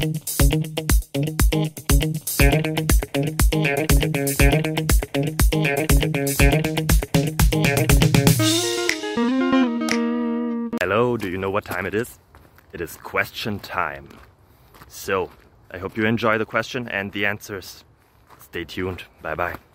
Hello, do you know what time it is? It is question time. So, I hope you enjoy the question and the answers. Stay tuned. Bye bye.